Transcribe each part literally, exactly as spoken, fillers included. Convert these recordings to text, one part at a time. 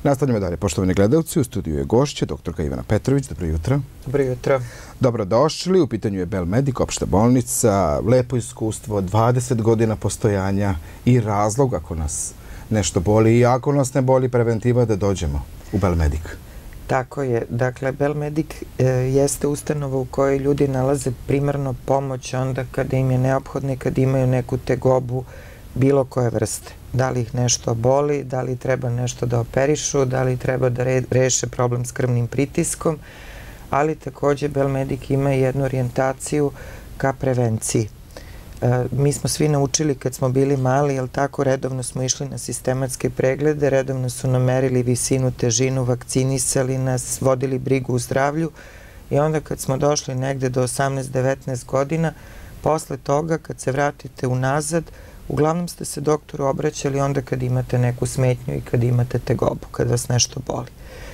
Nastavljamo dalje, poštovani gledalci, u studiju je gošća, doktorka Ivana Petrović. Dobro jutro. Dobro jutro. Dobrodošli, u pitanju je Belmedik, opšta bolnica, lepo iskustvo, dvadeset godina postojanja i razlog ako nas nešto boli i ako nas ne boli, preventiva da dođemo u Belmedik. Tako je. Dakle, Belmedik e, jeste ustanova u kojoj ljudi nalaze primarno pomoć onda kada im je neophodno i kada imaju neku tegobu bilo koje vrste. Da li ih nešto boli, da li treba nešto da operišu, da li treba da re, reše problem s krvnim pritiskom, ali takođe Belmedik ima jednu orijentaciju ka prevenciji. E, mi smo svi naučili kad smo bili mali, jel tako, redovno smo išli na sistematske preglede, redovno su nam merili visinu, težinu, vakcinisali nas, vodili brigu u zdravlju i onda kad smo došli negde do osamnaest devetnaest godina, posle toga kad se vratite unazad, uglavnom ste se doktoru obraćali onda kad imate neku smetnju i kad imate tegobu, kad vas nešto boli.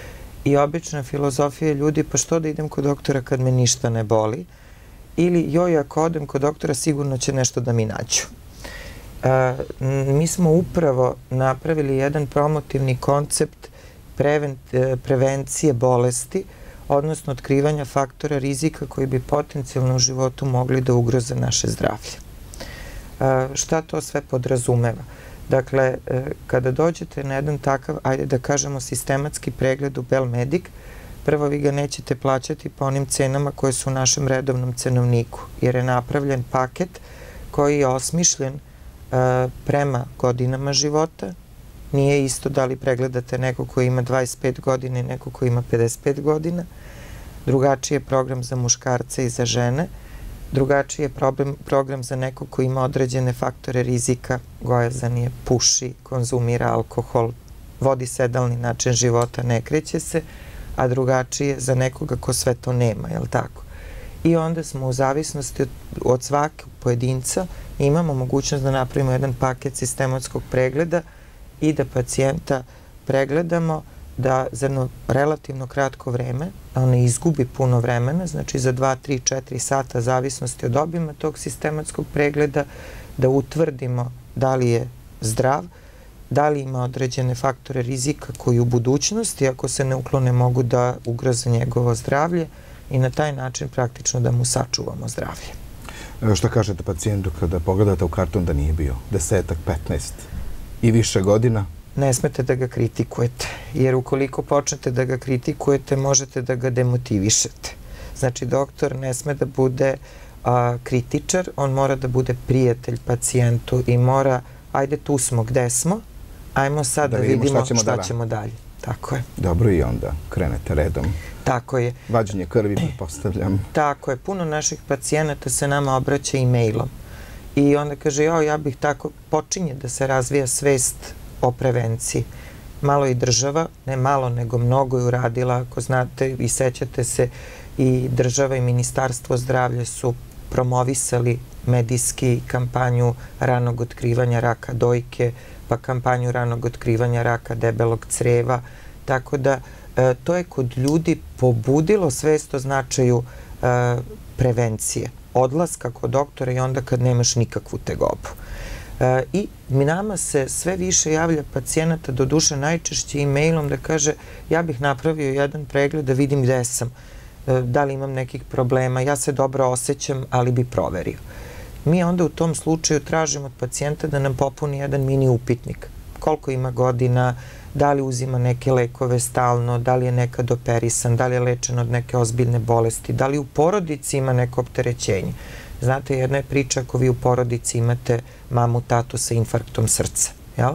I obična filozofija ljudi, pa što da idem kod doktora kad me ništa ne boli, ili joj, ako odem kod doktora sigurno će nešto da mi nađu. E, mi smo upravo napravili jedan promotivni koncept preven, prevencije bolesti, odnosno otkrivanja faktora rizika koji bi potencijalno u životu mogli da ugroze naše zdravlje. E, šta to sve podrazumeva? Dakle, e, kada dođete na jedan takav, ajde da kažemo, sistematski pregled u Belmedik, prvo vi ga nećete plaćati po onim cenama koje su u našem redovnom cenovniku, jer je napravljen paket koji je osmišljen e, prema godinama života. Nije isto da li pregledate neko koji ima dvadeset pet godina i neko koji ima pedeset pet godina. Drugačiji je program za muškarce i za žene. Drugačiji je problem, program za neko koji ima određene faktore rizika, gojazan je, puši, konzumira alkohol, vodi sedalni način života, ne kreće se, a drugačije za nekoga ko sve to nema, jel tako? I onda smo u zavisnosti od, od svakog pojedinca imamo mogućnost da napravimo jedan paket sistematskog pregleda i da pacijenta pregledamo da za jedno relativno kratko vreme, da on ne izgubi puno vremena, znači za dva, tri, četiri sata zavisnosti od obima tog sistematskog pregleda, da utvrdimo da li je zdrav, da li ima određene faktore rizika koji u budućnosti, ako se ne uklone, mogu da ugroze njegovo zdravlje i na taj način praktično da mu sačuvamo zdravlje. Šta kažete pacijentu kada pogledate u karton da nije bio desetak, petnaest i više godina? Ne smete da ga kritikujete, jer ukoliko počnete da ga kritikujete, možete da ga demotivišete. Znači, doktor ne sme da bude a, kritičar, on mora da bude prijatelj pacijentu i mora, ajde tu smo gde smo, ajmo sad da, da vidimo šta ćemo, šta ćemo dalje. Tako je. Dobro, i onda krenete redom. Tako je. Vađenje krvi, pretpostavljam. Tako je. Puno naših pacijenata se nama obraća e-mailom. I onda kaže, jo, ja bih tako, počinje da se razvija svest o prevenciji. Malo i država, ne malo, nego mnogo je uradila, ako znate i sećate se, i država i Ministarstvo zdravlja su promovisali medijski kampanju ranog otkrivanja raka dojke, pa kampanju ranog otkrivanja raka debelog creva, tako da e, to je kod ljudi pobudilo svest o značaju e, prevencije, odlaska kod doktora i onda kad nemaš nikakvu tegobu. E, I nama se sve više javlja pacijenata, do duše najčešće e-mailom, da kaže ja bih napravio jedan pregled da vidim gde sam, e, da li imam nekih problema, ja se dobro osjećam, ali bi proverio. Mi onda u tom slučaju tražimo od pacijenta da nam popuni jedan mini upitnik. Koliko ima godina, da li uzima neke lekove stalno, da li je nekad operisan, da li je lečen od neke ozbiljne bolesti, da li u porodici ima neko opterećenje. Znate, jedna je priča ako vi u porodici imate mamu, tatu sa infarktom srca, jel?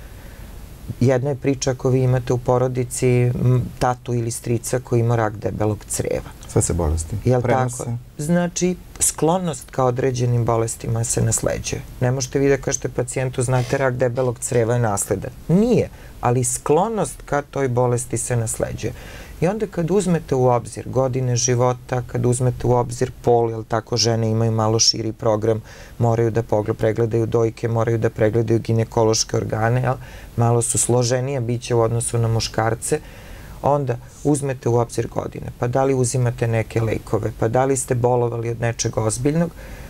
Jedna je priča ako vi imate u porodici tatu ili strica koji ima rak debelog creva. Sve se bolesti prenose. Znači, sklonost ka određenim bolestima se nasleđuje. Ne možete vi da kažete pacijentu, znate, rak debelog creva je nasledan. Nije, ali sklonost ka toj bolesti se nasleđuje. I onda kad uzmete u obzir godine života, kad uzmete u obzir pol, jel tako, žene imaju malo širi program, moraju da pregledaju dojke, moraju da pregledaju ginekološke organe, jel, malo su složenija bića u odnosu na muškarce, onda uzmete u obzir godine, pa da li uzimate neke lekove, pa da li ste bolovali od nečega ozbiljnog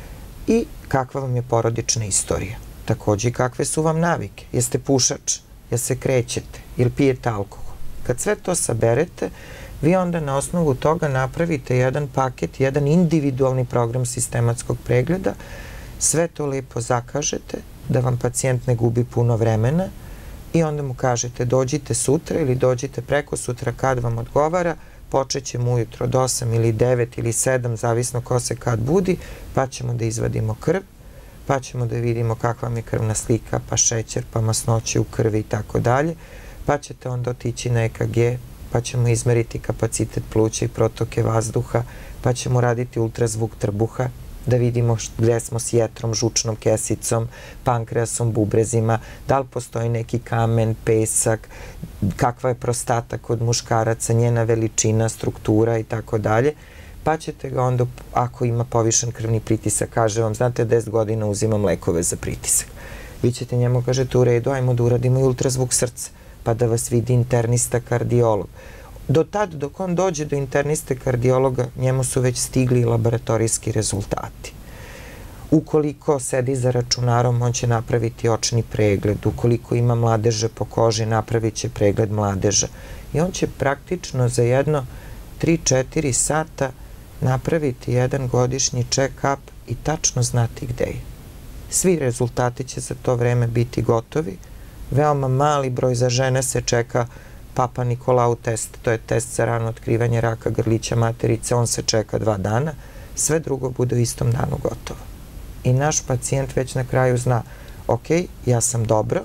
i kakva vam je porodična istorija. Takođe i kakve su vam navike. Jeste pušač, jel se krećete, jel pijete alkohol. Kad sve to saberete, vi onda na osnovu toga napravite jedan paket, jedan individualni program sistematskog pregleda, sve to lepo zakažete, da vam pacijent ne gubi puno vremena i onda mu kažete dođite sutra ili dođite preko sutra kad vam odgovara, počet ćemo ujutro od osam ili devet ili sedam, zavisno ko se kad budi, pa ćemo da izvadimo krv, pa ćemo da vidimo kakva mi je krvna slika, pa šećer, pa masnoće u krvi i tako dalje, pa ćete onda otići na E K G, pa ćemo izmeriti kapacitet pluća i protoke vazduha, pa ćemo raditi ultrazvuk trbuha, da vidimo gde smo s jetrom, žučnom kesicom, pankreasom, bubrezima, da li postoji neki kamen, pesak, kakva je prostata kod muškaraca, njena veličina, struktura i tako dalje. Pa ćete ga onda, ako ima povišen krvni pritisak, kaže vam, znate, deset godina uzimam lekove za pritisak. Vi ćete njemu kažete u redu, ajmo da uradimo i ultrazvuk srca, pa da vas vidi internista kardiolog. Do tad, dok on dođe do interniste kardiologa, njemu su već stigli laboratorijski rezultati. Ukoliko sedi za računarom, on će napraviti očni pregled. Ukoliko ima mladeže po koži, napravit će pregled mladeža. I on će praktično za jedno tri do četiri sata napraviti jedan godišnji check-up i tačno znati gde je. Svi rezultati će za to vreme biti gotovi. Veoma mali broj za žene se čeka Papa Nikolau test, to je test za rano otkrivanje raka grlića materice, on se čeka dva dana, sve drugo bude u istom danu gotovo. I naš pacijent već na kraju zna, ok, ja sam dobro,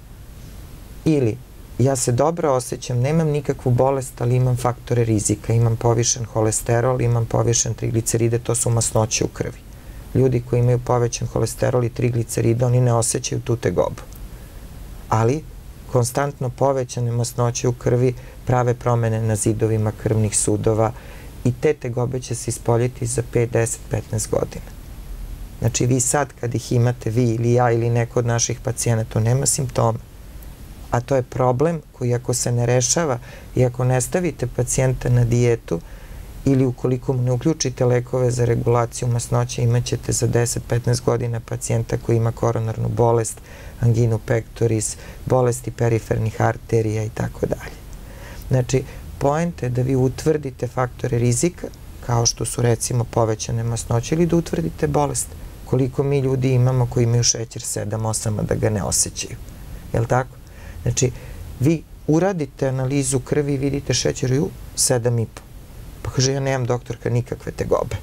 ili ja se dobro osjećam, nemam nikakvu bolest, ali imam faktore rizika, imam povišen holesterol, imam povišen trigliceride, to su masnoće u krvi. Ljudi koji imaju povećan holesterol i trigliceride, oni ne osjećaju tu tegobu. Ali konstantno povećane masnoće u krvi prave promene na zidovima krvnih sudova i te tegobe će se ispoljiti za pet, deset, petnaest godina. Znači vi sad kad ih imate, vi ili ja ili neko od naših pacijenata, nema simptoma. A to je problem koji ako se ne rešava i ako ne stavite pacijenta na dijetu ili ukoliko mu ne uključite lekove za regulaciju masnoće, imat ćete za deset do petnaest godina pacijenta koji ima koronarnu bolest, anginu pectoris, bolesti perifernih arterija i tako dalje. Znači, poenta je da vi utvrdite faktore rizika, kao što su recimo povećane masnoće, ili da utvrdite bolest. Koliko mi ljudi imamo koji imaju šećer sedam osam, a da ga ne osjećaju. Je li tako? Znači, vi uradite analizu krvi i vidite šećer u sedam i po. Pa kaže, ja nemam, doktorka, nikakve tegobe.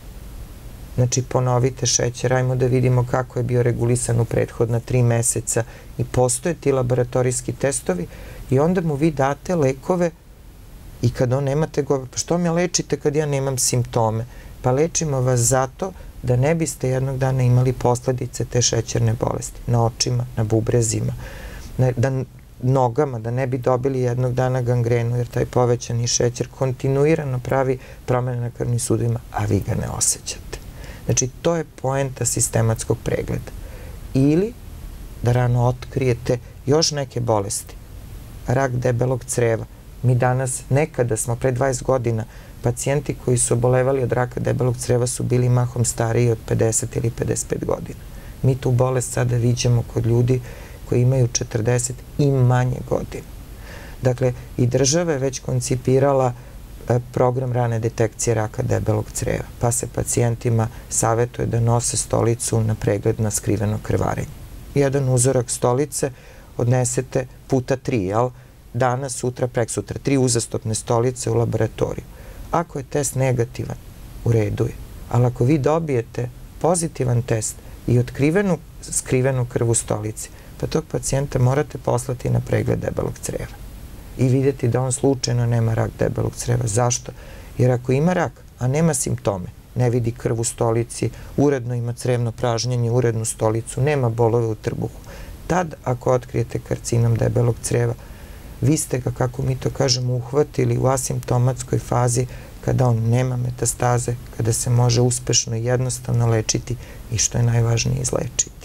Znači, ponovite šećer, ajmo da vidimo kako je bio regulisan u prethodna tri meseca i postoje ti laboratorijski testovi i onda mu vi date lekove i kad on nema tegobe, pa što me lečite kad ja nemam simptome? Pa lečimo vas zato da ne biste jednog dana imali posledice te šećerne bolesti na očima, na bubrezima, na nogama, da ne bi dobili jednog dana gangrenu, jer taj povećani šećer kontinuirano pravi promene na krvnim sudovima, a vi ga ne osjećate. Znači, to je poenta sistematskog pregleda. Ili da rano otkrijete još neke bolesti. Rak debelog creva. Mi danas, nekada smo pre dvadeset godina, pacijenti koji su obolevali od raka debelog creva su bili mahom stariji od pedeset ili pedeset pet godina. Mi tu bolest sada viđamo kod ljudi koji imaju četrdeset i manje godina. Dakle, i država je već koncipirala program rane detekcije raka debelog creva, pa se pacijentima savjetuje da nose stolicu na pregled na skriveno krvarenje. Jedan uzorak stolice odnesete puta tri, jel? Danas, sutra, preksutra, tri uzastopne stolice u laboratoriju. Ako je test negativan, u redu je. Ali ako vi dobijete pozitivan test i otkrivenu skrivenu krv u stolici, pa tog pacijenta morate poslati na pregled debelog creva i vidjeti da on slučajno nema rak debelog creva. Zašto? Jer ako ima rak, a nema simptome, ne vidi krv u stolici, uredno ima crevno pražnjenje, urednu stolicu, nema bolove u trbuhu, tad ako otkrijete karcinom debelog creva, vi ste ga, kako mi to kažemo, uhvatili u asimptomatskoj fazi kada on nema metastaze, kada se može uspešno i jednostavno lečiti i što je najvažnije izlečiti.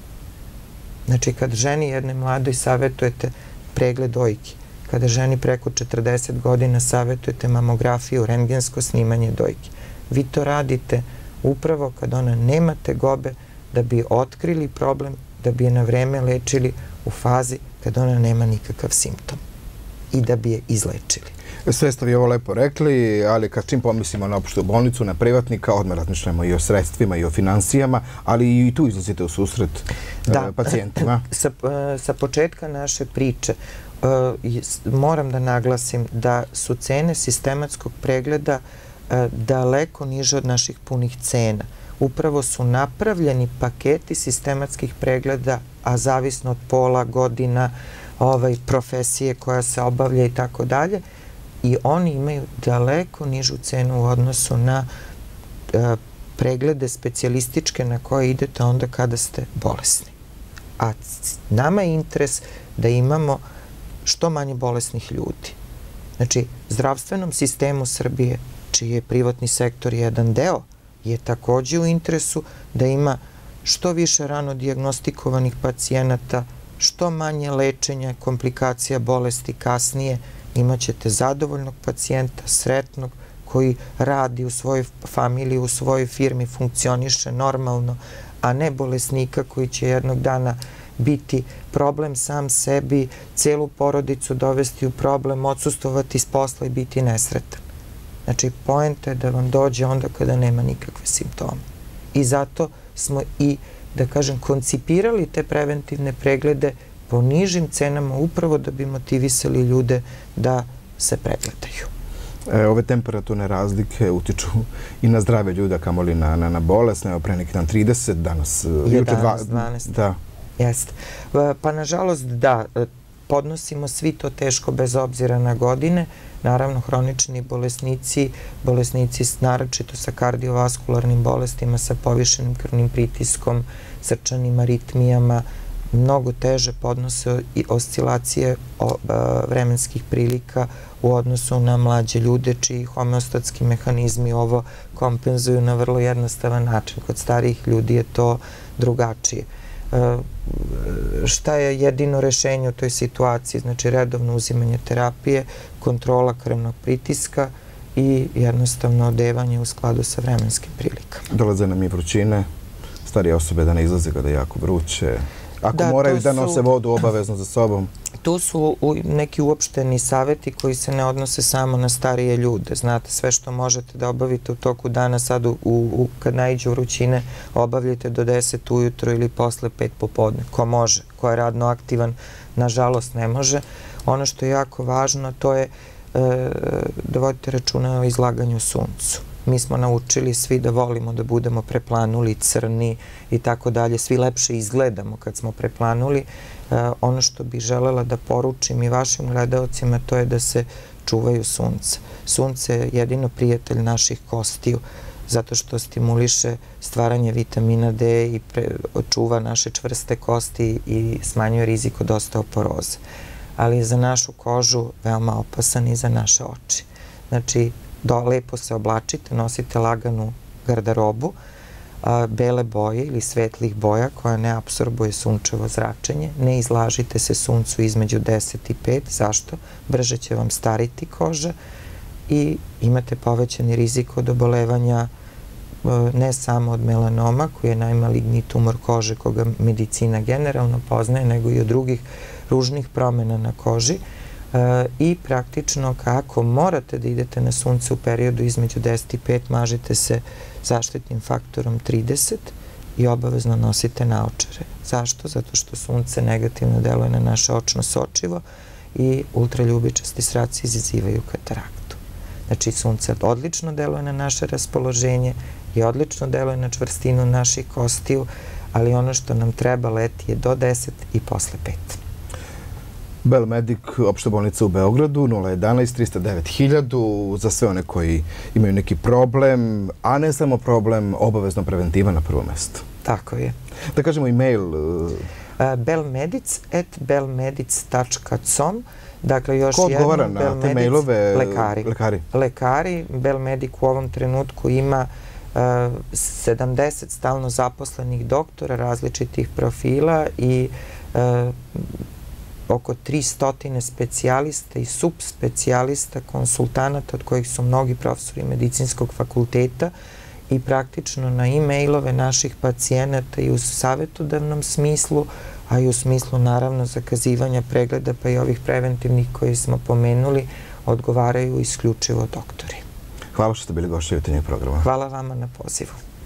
Znači, kad ženi jedne mladoj savjetujete pregled dojke, kada ženi preko četrdeset godina savjetujete mamografiju, rentgensko snimanje dojke, vi to radite upravo kad ona nema tegobe da bi otkrili problem, da bi je na vreme lečili u fazi kad ona nema nikakav simptom. i da bi je izlečili. Sve ste vi ovo lepo rekli, ali kad čim pomislimo na opštu bolnicu, na privatnika, odmah razmišljamo i o sredstvima i o finansijama, ali i tu izlazite u susret pacijentima. Sa početka naše priče moram da naglasim da su cene sistematskog pregleda daleko niže od naših punih cena. Upravo su napravljeni paketi sistematskih pregleda, a zavisno od pola, godina, profesije koja se obavlja i tako dalje, i oni imaju daleko nižu cenu u odnosu na preglede specijalističke na koje idete onda kada ste bolesni. A nama je interes da imamo što manje bolesnih ljudi. Znači, zdravstvenom sistemu Srbije, čiji je privatni sektor jedan deo, je takođe u interesu da ima što više rano dijagnostikovanih pacijenata, što manje lečenja, komplikacija bolesti kasnije, imaćete zadovoljnog pacijenta, sretnog, koji radi u svojoj familiji, u svojoj firmi, funkcioniše normalno, a ne bolesnika koji će jednog dana biti problem sam sebi, celu porodicu dovesti u problem, odsustovati s posla i biti nesretan. Znači, poenta je da vam dođe onda kada nema nikakve simptome. I zato smo i, da kažem, koncipirali te preventivne preglede po nižim cenama upravo da bi motivisali ljude da se pregledaju. Ove temperaturne razlike utiču i na zdrave ljude, kamoli na bolesne. Evo pre neki dan trideset, danas... jedanaest, dvanaest. Da. Jeste. Pa, nažalost, da, podnosimo svi to teško bez obzira na godine. Naravno, hronični bolesnici, bolesnici naročito sa kardiovaskularnim bolestima, sa povišenim krvnim pritiskom, srčanim aritmijama, mnogo teže podnose i oscilacije vremenskih prilika u odnosu na mlađe ljude, čiji homeostatski mehanizmi ovo kompenzuju na vrlo jednostavan način. Kod starijih ljudi je to drugačije. Šta je jedino rešenje u toj situaciji? Znači, redovno uzimanje terapije, kontrola krvnog pritiska i jednostavno odevanje u skladu sa vremenskim prilikama. Dolaze nam i vrućine, starije osobe da ne izlaze kada je jako vruće. Ako moraju da nose vodu obavezno za sobom. Tu su neki uopšteni saveti koji se ne odnose samo na starije ljude. Znate, sve što možete da obavite u toku dana, sad kad naiđu vrućine, obavljate do deset ujutro ili posle pet popodne. Ko može, ko je radno aktivan, nažalost ne može. Ono što je jako važno, to je da vodite računa o izlaganju suncu. Mi smo naučili svi da volimo da budemo preplanuli, crni i tako dalje. Svi lepše izgledamo kad smo preplanuli. Ono što bih želela da poručim i vašim gledaocima, to je da se čuvaju sunce. Sunce je jedino prijatelj naših kostiju, zato što stimuliše stvaranje vitamina D i čuva naše čvrste kosti i smanjuje rizik od osteoporoze. Ali je za našu kožu veoma opasan i za naše oči. Znači, lepo se oblačite, nosite laganu garderobu, bele boje ili svetlih boja koja ne apsorbuje sunčevo zračenje. Ne izlažite se suncu između deset i pet. Zašto? Brže će vam stariti koža i imate povećani rizik od obolevanja ne samo od melanoma, koji je najmaligniji tumor kože koga medicina generalno poznaje, nego i od drugih ružnih promena na koži. I praktično kako morate da idete na sunce u periodu između deset i pet, mažite se zaštitnim faktorom trideset i obavezno nosite naočare. Zašto? Zato što sunce negativno deluje na naše očno sočivo i ultraljubičasti zraci izazivaju kataraktu. Znači, sunce odlično deluje na naše raspoloženje i odlično deluje na čvrstinu naših kostiju, ali ono što nam treba leti je do deset i posle pet. Belmedic, opšta bolnica u Beogradu, nula jedanaest trista devet hiljadu, za sve one koji imaju neki problem, a ne samo problem, obavezno preventiva na prvo mesto. Tako je. Da kažemo e-mail... belmedic at belmedic tačka com. Dakle, još jednom... Ko odgovara na te mailove? Lekari. Lekari. Lekari. Belmedic u ovom trenutku ima sedamdeset stalno zaposlenih doktora različitih profila i oko tristo specijalista i subspecijalista, konsultanata, od kojih su mnogi profesori medicinskog fakulteta i praktično na e-mailove naših pacijenata i u savjetodavnom smislu, a i u smislu naravno zakazivanja pregleda pa i ovih preventivnih koji smo pomenuli, odgovaraju isključivo doktori. Hvala što ste bili gošći jutarnjeg programa. Hvala vama na pozivu.